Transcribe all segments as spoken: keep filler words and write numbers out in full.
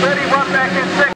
thirty-one back in second.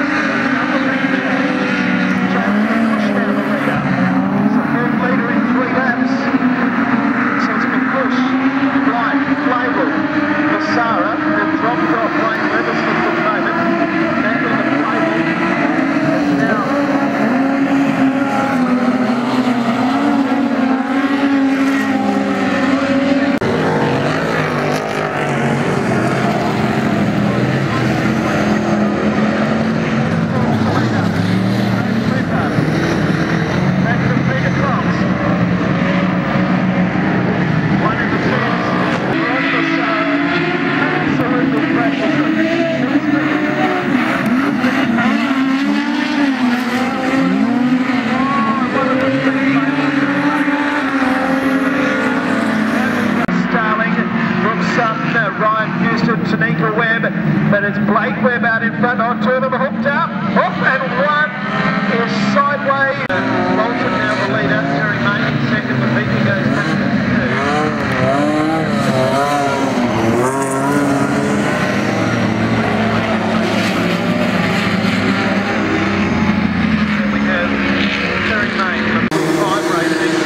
But it's Blake Webb out in front on two of them hooked up. Hook and one is sideways. Bolton now the leader. Terry May in second. The Peter goes back to two. Here we have Terry May, the five rated in.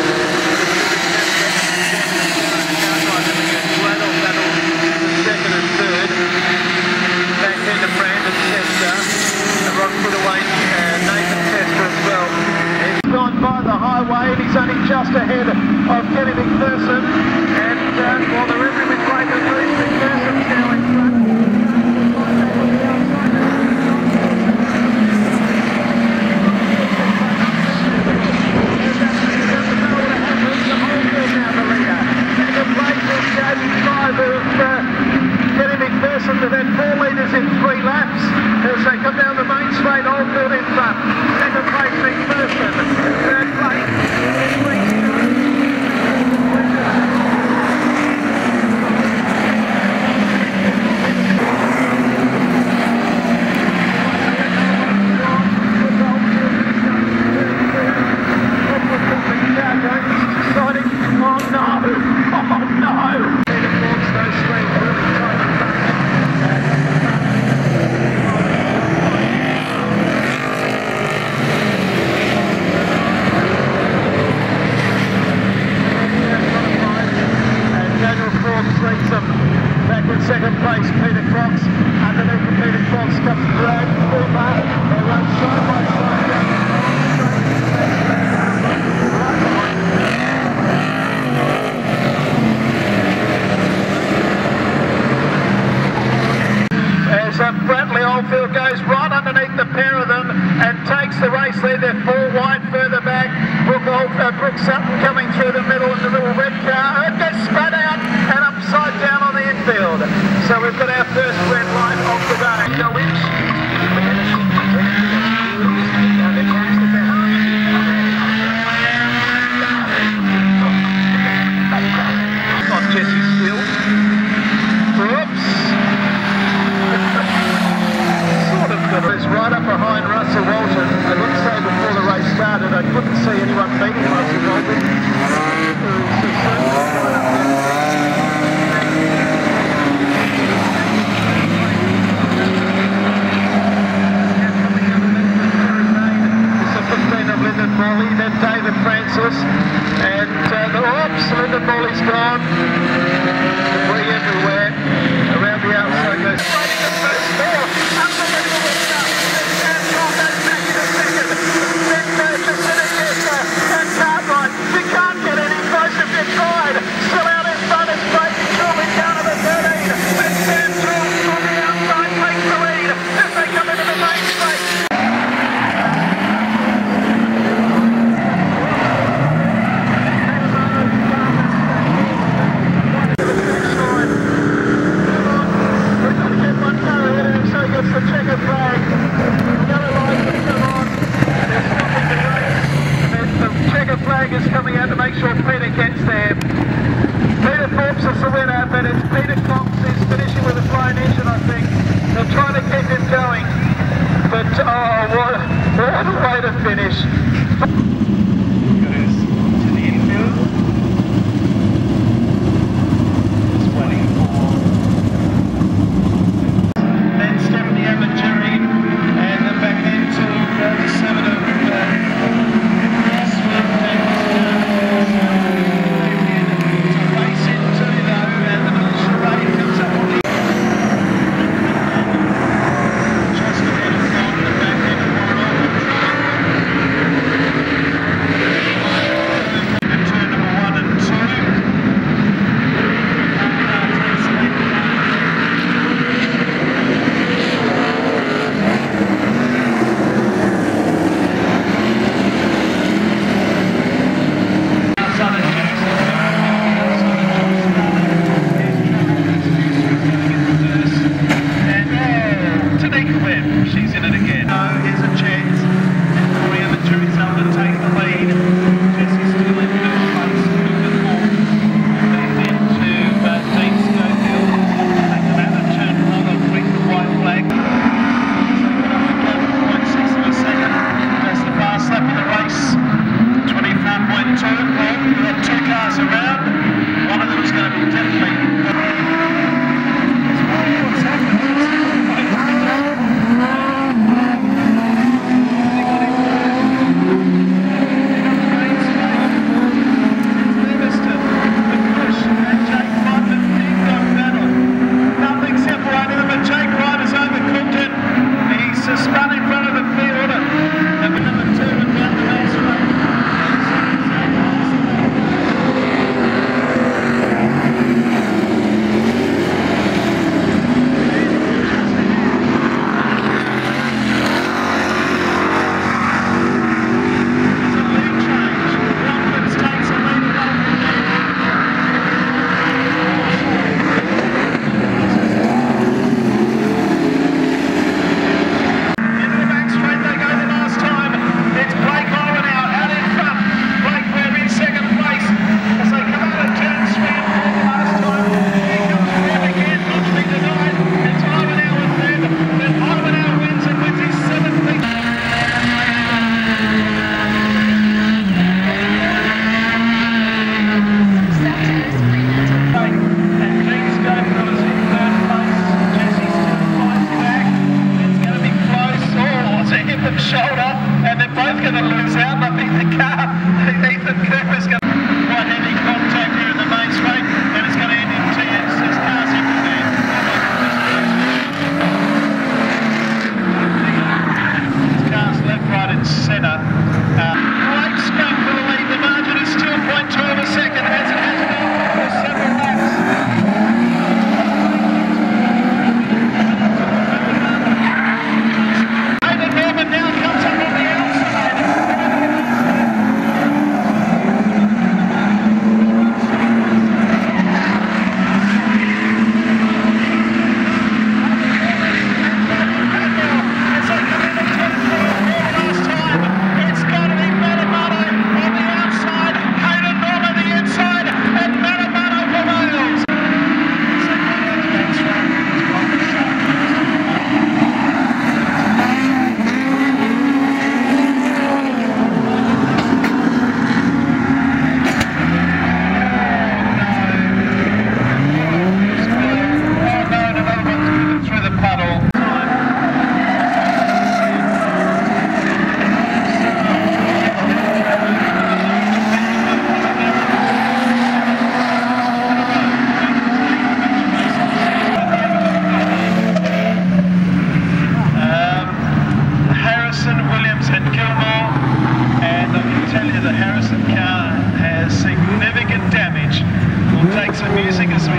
Second and third. Back into Brandon Tester, and Rock put away uh, Nathan Tester as well. He's gone by the highway and he's only just ahead of Kenny McPherson. And uh, while the referee was breaking loose, McPherson's now in front. To then four litres in three laps as they come down the main straight, Oldfield in front. Second place McPherson, third place oh no, oh no! Those three really tight. Back in second place, Peter Cox. Underneath the Peter Cox comes Brad Cooper. They run side by side down as uh, Bradley Oldfield goes right underneath the pair of them and takes the race lead. They're four wide further back. Brooke, Old, uh, Brooke Sutton coming through the middle in the little red car. It gets spun out and upside down on the infield. So we've got our first red light of the day. Go in. Not Jesse Steele. Whoops. Sort of good. It's right up behind Russell Walton. I did say before the race started I couldn't see anyone beating Russell Walton. Then David Francis and uh, the oops, Lyndon Morley's gone. Debris everywhere around the outside. Goes fighting the first four. Unbelievable stuff. And Tom that's back in a second. Then Burgess and Augusta and Cartwright. You can't get any closer if you tried. Still out in front is Brady Truman down to the thirteen. And Sam Truman on the outside takes the lead as they come into the main straight. The checker flag, yellow lights have come on, and they're stopping the race, and the checker flag is coming out to make sure Peter gets there. Peter Forbes is the winner, but it's Peter Cox is finishing with a flying engine, I think. They're trying to keep him going, but oh, what, what a way to finish. Goes to the infield. Just waiting for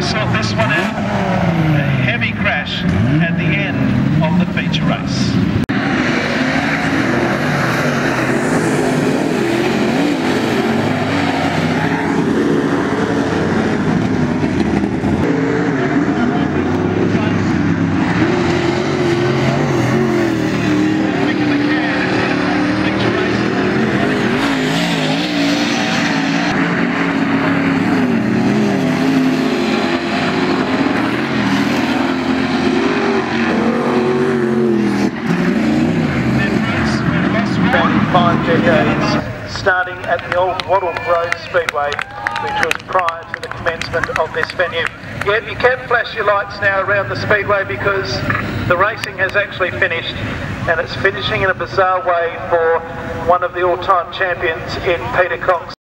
sort this one out. A heavy crash at the end of the feature race. Five decades, starting at the old Wattle Road Speedway, which was prior to the commencement of this venue. Yet you can flash your lights now around the Speedway because the racing has actually finished, and it's finishing in a bizarre way for one of the all-time champions in Peter Cox.